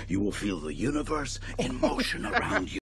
You will feel the universe in motion around you.